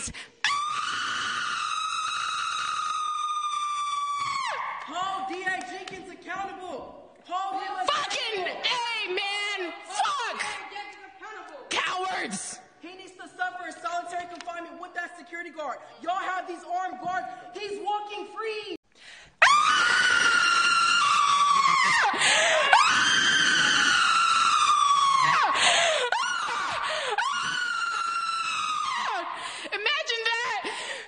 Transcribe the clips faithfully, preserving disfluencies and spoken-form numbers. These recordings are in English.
Jenkins! Hold D A Jenkins accountable. Hold him Fucking A, man! Fuck! Cowards! He needs to suffer in solitary confinement with that security guard. Y'all have these armed guards. He's walking free. Imagine that!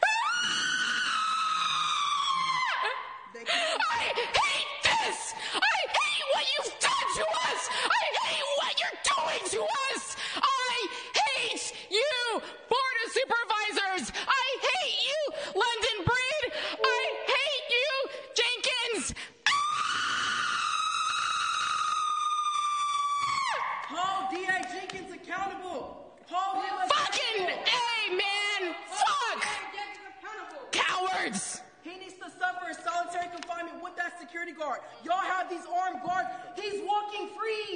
I hate this! I hate what you've done to us! I hate what you're doing to us! I hate you, Board of Supervisors! I hate you, London Breed! I hate you, Jenkins! Hold D A Jenkins accountable. Hold him Fucking A, man! Fuck! Cowards! He needs to suffer in solitary confinement with that security guard. Y'all have these armed guards. He's walking free.